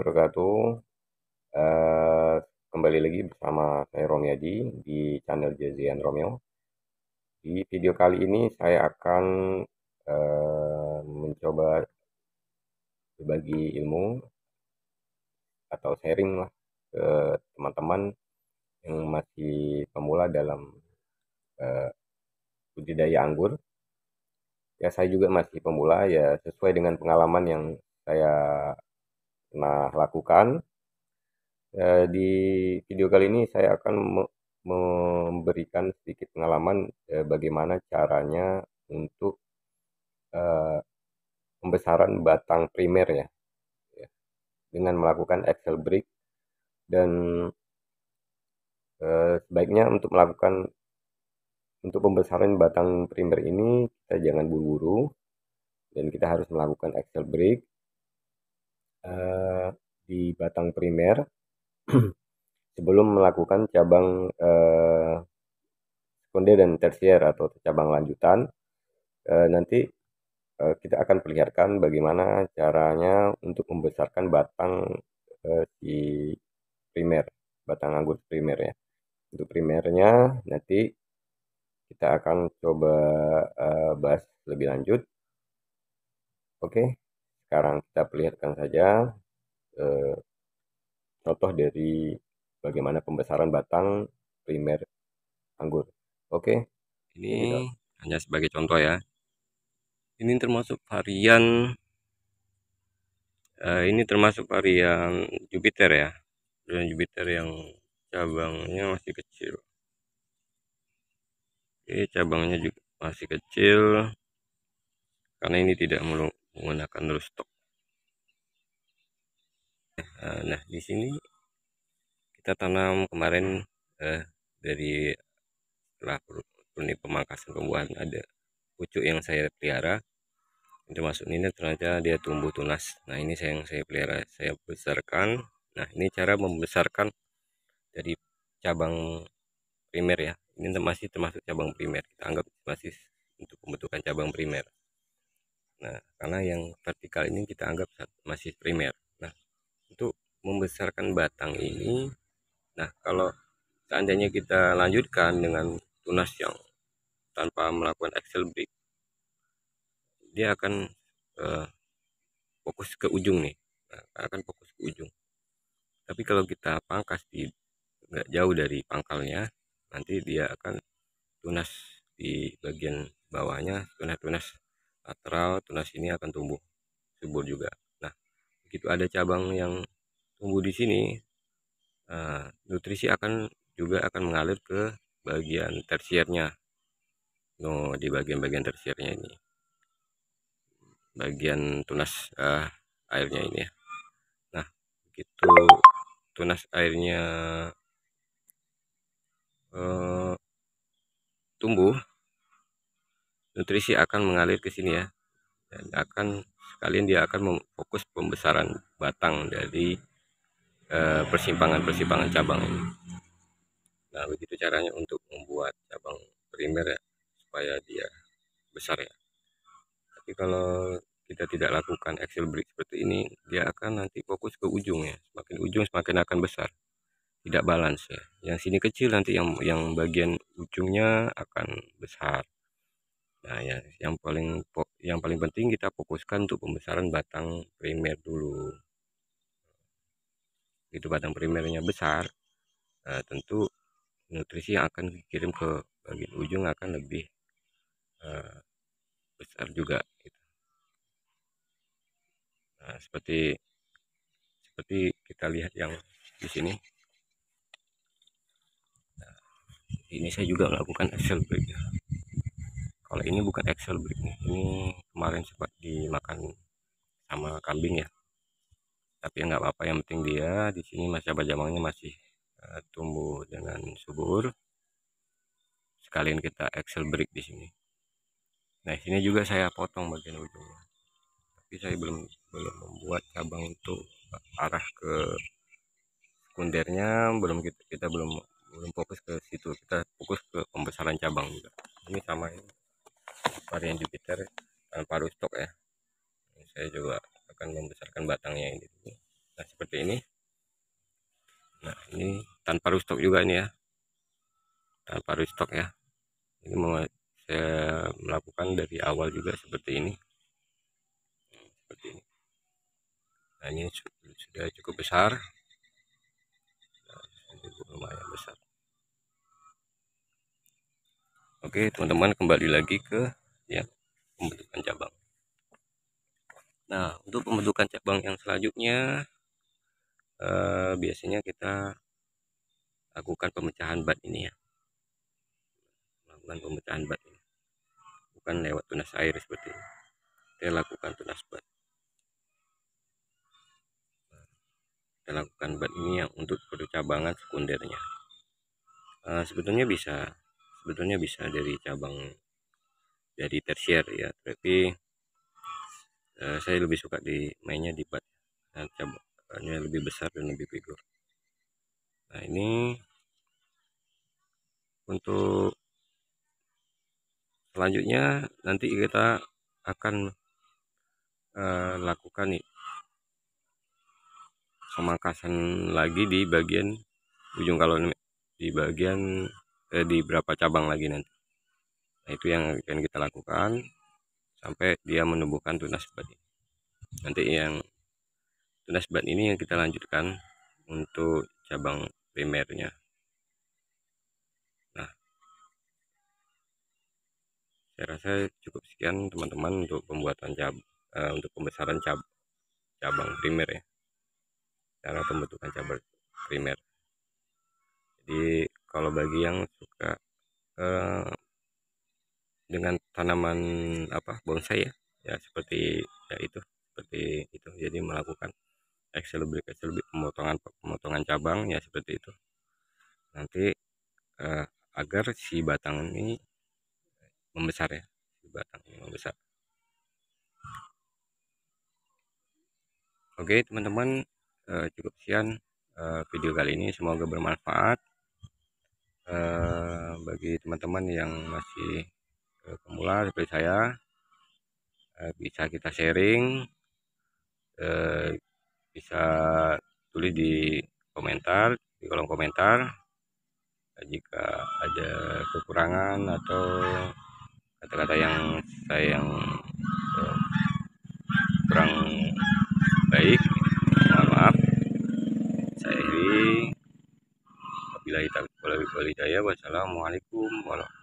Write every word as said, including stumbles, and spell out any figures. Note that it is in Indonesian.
wabarakatuh. Eh, Kembali lagi bersama saya Romyadi di channel Jazian Romeo. Di video kali ini saya akan eh, mencoba berbagi ilmu atau sharing lah ke teman-teman yang masih pemula dalam eh, budidaya anggur. Ya, saya juga masih pemula, ya sesuai dengan pengalaman yang saya pernah lakukan. Eh, di video kali ini saya akan me- memberikan sedikit pengalaman eh, bagaimana caranya untuk eh, pembesaran batang primer ya, ya, dengan melakukan Excel break. Dan eh, sebaiknya untuk melakukan untuk pembesaran batang primer ini kita jangan buru-buru dan kita harus melakukan Excel break eh, di batang primer sebelum melakukan cabang eh, sekunder dan tersier atau cabang lanjutan. Eh, nanti eh, kita akan perlihatkan bagaimana caranya untuk membesarkan batang eh, si primer, batang anggur primer ya. Untuk primernya nanti kita akan coba eh, bahas lebih lanjut. Oke, sekarang kita perlihatkan saja eh, contoh dari bagaimana pembesaran batang primer anggur. Oke, Ini kita hanya sebagai contoh ya. Ini termasuk varian eh, ini termasuk varian Jupiter ya. Varian Jupiter yang cabangnya masih kecil. Oke, cabangnya juga masih kecil karena ini tidak melulu menggunakan rootstock. Eh, Nah, di sini kita tanam kemarin eh, dari setelah ini pemangkasan pembuahan ada pucuk yang saya pelihara. Termasuk ini ternyata dia tumbuh tunas. Nah, ini saya yang saya pelihara, saya besarkan. Nah, ini cara membesarkan dari cabang primer ya. Ini masih termasuk cabang primer, kita anggap masih untuk pembentukan cabang primer. Nah, karena yang vertikal ini kita anggap masih primer. Nah, untuk membesarkan batang ini, nah kalau seandainya kita lanjutkan dengan tunas yang tanpa melakukan Excel break, dia akan eh, fokus ke ujung nih. Nah, akan fokus ke ujung. Tapi kalau kita pangkas di nggak jauh dari pangkalnya, nanti dia akan tunas di bagian bawahnya, tunas-tunas lateral, tunas ini akan tumbuh subur juga. Nah, begitu ada cabang yang tumbuh di sini, eh, nutrisi akan juga akan mengalir ke bagian tersiernya. No, di bagian-bagian tersiernya ini, bagian tunas eh, airnya ini ya. Nah, begitu tunas airnya eh, tumbuh, nutrisi akan mengalir ke sini ya, dan akan sekalian dia akan memfokus pembesaran batang dari eh, persimpangan-persimpangan cabang ini. Nah, begitu caranya untuk membuat cabang primer ya, supaya dia besar ya. Tapi kalau kita tidak lakukan Excel break seperti ini, dia akan nanti fokus ke ujung ya. Semakin ujung semakin akan besar, tidak balance ya. Yang sini kecil, nanti yang yang bagian ujungnya akan besar. Nah, ya, yang paling yang paling penting kita fokuskan untuk pembesaran batang primer dulu. Itu batang primernya besar, nah, tentu nutrisi yang akan dikirim ke bagian ujung akan lebih uh, besar juga gitu. Nah, seperti seperti kita lihat yang di sini. Nah, ini saya juga melakukan Excel break ya. Kalau ini bukan Excel break nih, ini kemarin sempat dimakan sama kambing ya. Tapi nggak apa-apa, yang penting dia di sini masih cabang-cabangnya masih uh, tumbuh dengan subur. Sekalian kita Excel break di sini. Nah, sini juga saya potong bagian ujungnya. Tapi saya belum belum membuat cabang untuk arah ke sekundernya, belum kita, kita belum belum fokus ke situ, kita fokus ke pembesaran cabang juga. Ini sama ini varian Jupiter tanpa rootstock ya. Ini saya juga akan membesarkan batangnya ini. Nah, seperti ini. Nah, ini tanpa rootstock juga ini ya, tanpa rootstock ya. Ini mau saya melakukan dari awal juga seperti ini, seperti ini. Nah, ini sudah cukup besar, lumayan besar. Oke teman-teman, kembali lagi ke ya pembentukan cabang. Nah, untuk pembentukan cabang yang selanjutnya eh, biasanya kita lakukan pemecahan bat ini ya, lakukan pemecahan bat ini, bukan lewat tunas air seperti ini. Kita lakukan tunas bat. Kita lakukan bat ini yang untuk percabangan sekundernya. Uh, sebetulnya bisa, sebetulnya bisa dari cabang dari tersier ya, tapi uh, saya lebih suka di mainnya di bat. Nah, cabangnya lebih besar dan lebih figur. Nah, ini untuk selanjutnya nanti kita akan uh, lakukan nih pemangkasan lagi di bagian ujung, kalau di bagian eh, di berapa cabang lagi nanti. Nah, itu yang akan kita lakukan sampai dia menumbuhkan tunas bat ini. Nanti yang tunas bat ini yang kita lanjutkan untuk cabang primernya. Nah, saya rasa cukup sekian teman-teman untuk pembuatan cab uh, untuk pembesaran cab cabang primer ya, cara pembentukan cabang primer. Jadi kalau bagi yang suka uh, dengan tanaman apa bonsai ya, ya seperti ya itu seperti itu, jadi melakukan ekselibrik ekselibrik pemotongan pemotongan cabang ya seperti itu, nanti eh, agar si batang ini membesar ya, si batang ini membesar. Oke teman-teman, eh, cukup sekian eh, video kali ini, semoga bermanfaat eh, bagi teman-teman yang masih eh, pemula seperti saya. Eh, bisa kita sharing, eh, bisa tulis di komentar, di kolom komentar jika ada kekurangan atau kata-kata yang saya yang uh, kurang baik, mohon maaf. Saya akhiri, wabillahi taufiq wal hidayah, wassalamualaikum warahmatullahi wabarakatuh.